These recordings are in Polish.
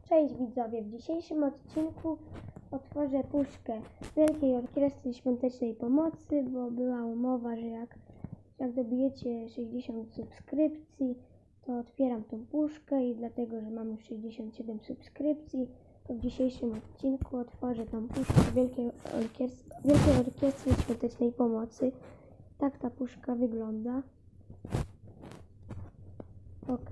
Cześć widzowie, w dzisiejszym odcinku otworzę puszkę Wielkiej Orkiestry Świątecznej Pomocy, bo była umowa, że jak dobijecie 60 subskrypcji, to otwieram tą puszkę i dlatego, że mam już 67 subskrypcji, to w dzisiejszym odcinku otworzę tą puszkę Wielkiej Orkiestry Świątecznej Pomocy. Tak ta puszka wygląda. Ok.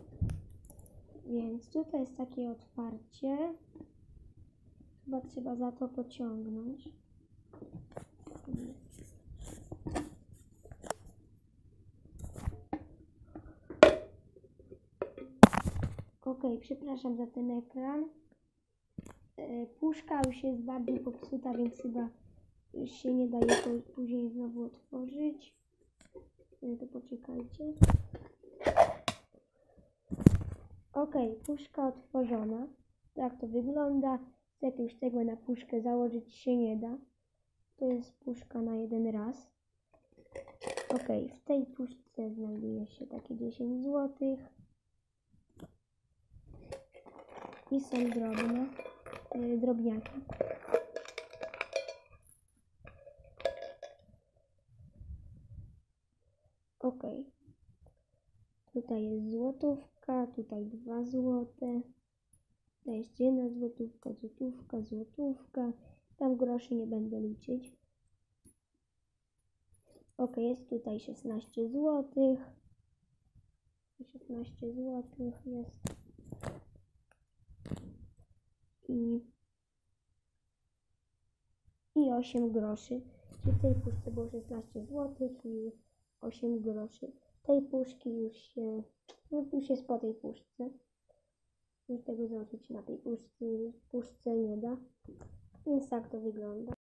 Więc tutaj jest takie otwarcie. Chyba trzeba za to pociągnąć. Ok, przepraszam za ten ekran. Puszka już jest bardziej popsuta, więc chyba już się nie da jej później znowu otworzyć. To poczekajcie. Ok, puszka otworzona. Tak to wygląda. Z jakiegoś tego na puszkę założyć się nie da. To jest puszka na jeden raz. Ok, w tej puszce znajduje się takie 10 zł. I są drobniaki. Ok. Tutaj jest złotówka, tutaj 2 złote. Tutaj jeszcze jedna złotówka, złotówka. Tam groszy nie będę liczyć. Ok, jest tutaj 16 zł. 16 zł jest. I 8 groszy. Czyli w tej puszce było 16 zł i 8 groszy. Tej puszki już jest po tej puszce. Już tego założyć na tej puszce nie da. Więc tak to wygląda.